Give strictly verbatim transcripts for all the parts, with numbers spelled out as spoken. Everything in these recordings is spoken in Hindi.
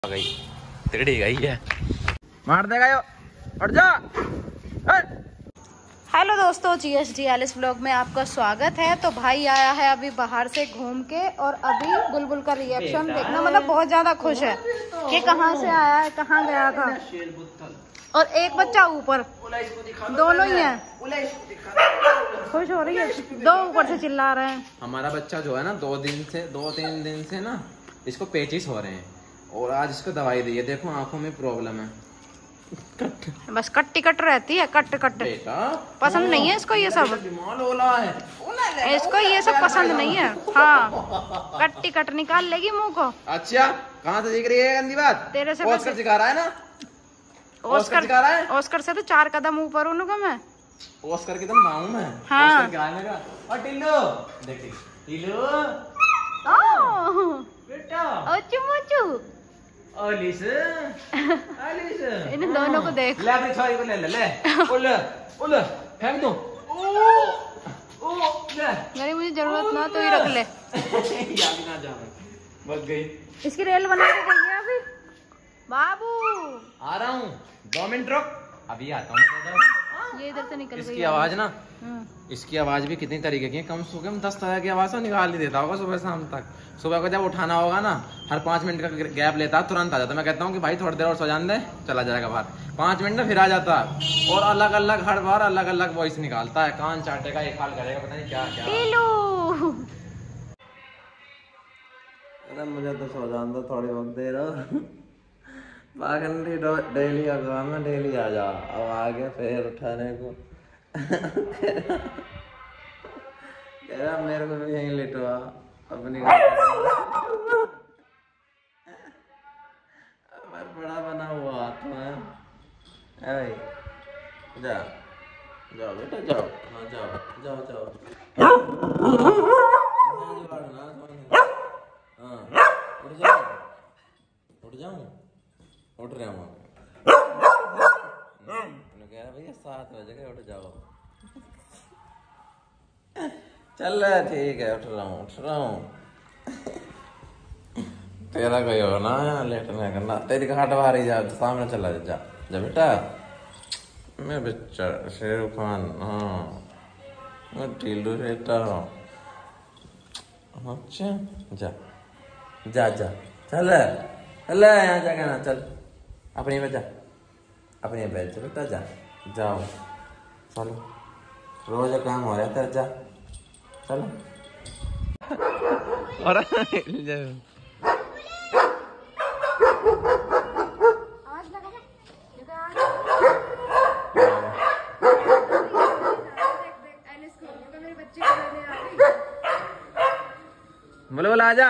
गई तिगड़ी गई है, मार देगा यो, हट जा। हेलो दोस्तों, G S D Alice vlog में आपका स्वागत है। तो भाई आया है अभी बाहर से घूम के, और अभी बुलबुल का रिएक्शन देखना, मतलब बहुत ज्यादा खुश है कि कहाँ से आया है, कहाँ गया था। और एक बच्चा ऊपर, दोनों ही हैं, खुश हो रही है, दो ऊपर से चिल्ला रहे हैं। हमारा बच्चा जो है ना, दो दिन से दो तीन दिन से ना इसको पेचिस हो रहे हैं, और आज इसको दवाई दी है। देखो आंखों में प्रॉब्लम है, कट। बस कट्टी कट रहती है, कट कट बेटा पसंद नहीं है इसको ये सब, ओला है इसको ये सब पसंद नहीं है। हाँ, कट्टी कट निकाल लेगी मुंह को। अच्छा, कहाँ से सीख रही है गंदी बात? तेरे से ऑस्कर सिखा रहा है ना, ऑस्कर सिखा रहा है। ऑस्कर से तो चार कदम ऊपर हूँ ना मैं, ऑस्कर की तो माऊं मैं। हाँ। और टिल्लू देख, टिल्लू बेटा, ओलिस ओलिस, इन दोनों को देख। ले अपनी छाई को ले ले ले, उले उले फेंक दो। ओ ओ ले, मेरी मुझे जरूरत ना तो ही रख ले। याद ना जाए, बच गई। इसकी रेल बना के गई है अभी। बाबू आ रहा हूँ, दो मिनट रुक, अभी आता हूँ। ये इधर से निकल गई। इसकी आवाज ना, इसकी आवाज भी कितनी तरीके की है, कम से कम दस तरह की आवाज तो निकाल नहीं देता होगा सुबह शाम तक। सुबह को जब उठाना होगा ना, हर पाँच मिनट का गैप लेता, तुरंत आ जाता। मैं कहता हूँ कि भाई थोड़ी देर और सो जाने दे, चला जाएगा बाहर। पाँच मिनट में फिर आ जाता, और अलग अलग हर बार अलग अलग वॉइस निकालता है। कान चाटेगा, एक हाल करेगा, पता नहीं क्या क्या। अरे मुझे तो सो जाने दो थोड़ी वक्त देर और। पागंडी डेली का काम है, डेली आ जा। अब आ गया फिर उठाने को। कह रहा मेरे को भी यहीं लिटवा अपनी। बड़ा बना हुआ हाथ में है भाई। जा जाओ बेटा, जाओ जाओ जाओ जाओ। हाँ, उठ जाओ, उठ जाऊं, उठ रहा हूँ। कह रहा भैया सात बजे के, उठ जाओ। चल ठीक है, उठ रहा हूँ उठ रहा हूँ। तेरा कोई हो ना लेटने करना, तेरी घाट बाहर जा, सामने चला जा जा बेटा। मैं बच्चा शेरू खान, हाँ मैं टीलू बेटा। अच्छा जा जा जा, चल चल यहाँ जाके ना, चल अपनी में जा, अपनी बैठ जा बेटा, जा जाओ, चलो रोज काम हो रहा है तेरा, जा चलो। और बोले बोला आजा।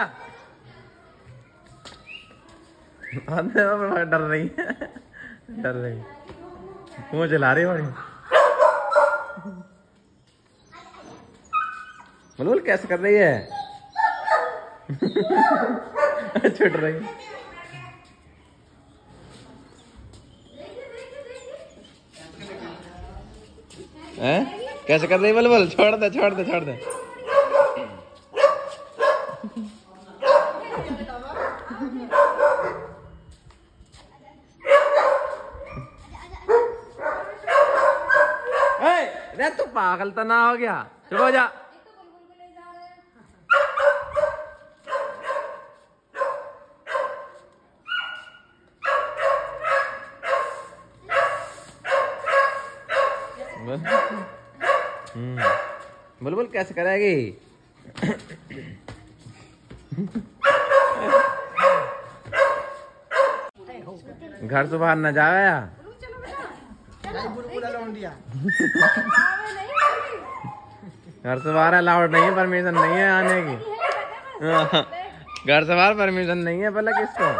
डर रही है, डर रही, मुँह चला रही बड़ी। बोल कैसे कर रही है? छुट रही है, कैसे कर रही? बोल बोल, छोड़ दे छोड़ दे छोड़ दे। ए, तू पागल तो ना हो गया? चुप हो जा। हम्म, बोल बोल कैसे करेगी? घर से बाहर न जावे या? घर से बाहर अलाउड नहीं है, परमिशन नहीं है आने की। घर से बाहर परमिशन नहीं है, पहले किसको?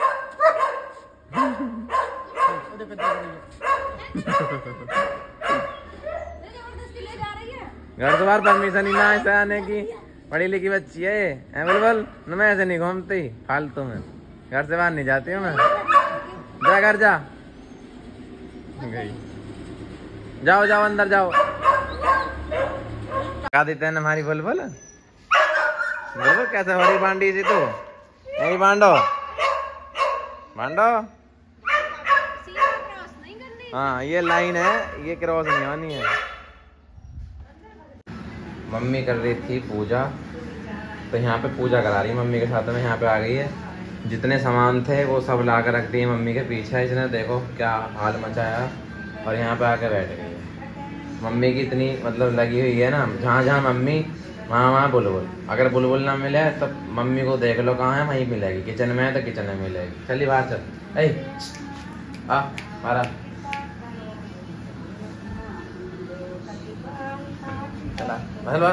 घर से बाहर परमिशन ही ना ऐसे आने की, पढ़ी लिखी बच्ची है। बोल न, मैं ऐसे नहीं घूमती फालतू में, घर से बाहर नहीं जाती हूँ मैं। जा घर जा, गई, जाओ जाओ अंदर जाओ। क्या देते हैं हमारी बुलबुल? बुलबुल कैसे हो रही बांडी सी तू? यही बांडो, मांडो। हाँ ये लाइन है, ये क्रॉस नहीं आनी है। मम्मी कर रही थी पूजा, तो यहाँ पे पूजा करा रही मम्मी के साथ में। यहाँ पे आ गई है, जितने सामान थे वो सब ला कर रख दिए मम्मी के पीछे। इसने देखो क्या हाल मचाया, और यहाँ पे आके बैठ गई है। मम्मी की इतनी मतलब लगी हुई है ना, जहाँ जहाँ मम्मी वहाँ वहाँ बुलबुल। अगर बुलबुल ना मिले तब मम्मी को देख लो कहाँ है, वहीं मिलेगी। किचन में है तो किचन में मिलेगी। चलिए बाहर चल। ए आ मारा चला।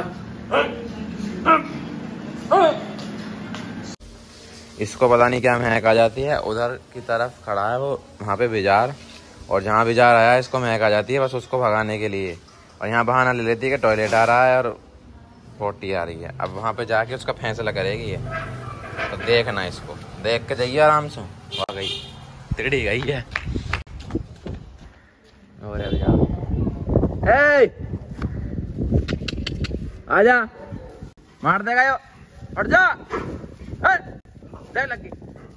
इसको पता नहीं क्या महक आ जाती है। उधर की तरफ खड़ा है वो, वहाँ पे बिजार, और जहाँ बिजार आया इसको महक आ जाती है, बस उसको भगाने के लिए। और यहाँ बहाना ले लेती है कि टॉयलेट आ रहा है और पोटी आ रही है। अब वहाँ पे जाके उसका फैसला करेगी ये, तो देखना, इसको देख के जाइए आराम से। आ गई, तिड़ी गई है। और ए आजा, मार देगा यो, हट जा। लगी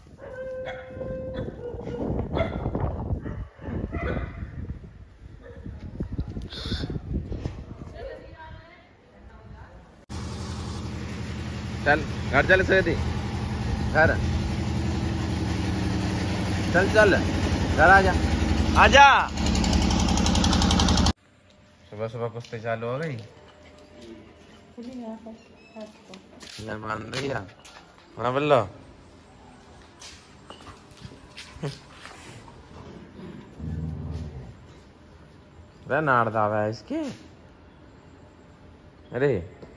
चल घर, चल से दी घर, चल चल घर आजा, आजा। सुबह सुबह कुश्ती चालू हो गई। मान रही है हाँ बोलो। नाड़ दावा है इसके। अरे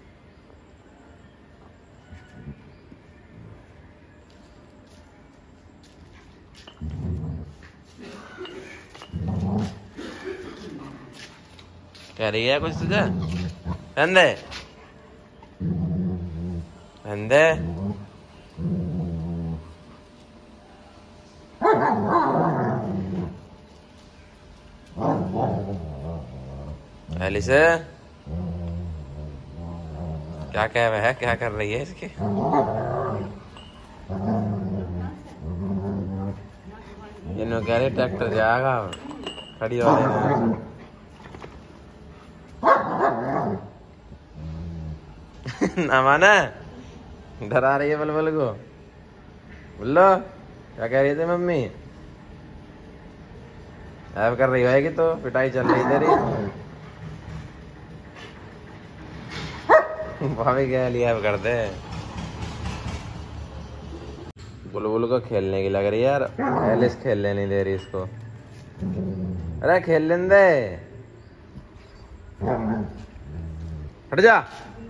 कह रही है कुछ तुझे? अंदे अंदे से क्या कह रहा है, क्या कर रही है इसके? इन्होंने कह रहे ट्रैक्टर जाएगा, खड़ी हो रही ना माना, डरा रही है बुलबुल को। बोलो क्या कह रही थी मम्मी? ऐब कर रही होगी तो पिटाई चल रही तेरी। भाभी क्या लिया कर दे। बुलबुल को खेलने की लग रही है यार, एलिस खेलने नहीं दे रही इसको। अरे खेल लेने दे, हट जा।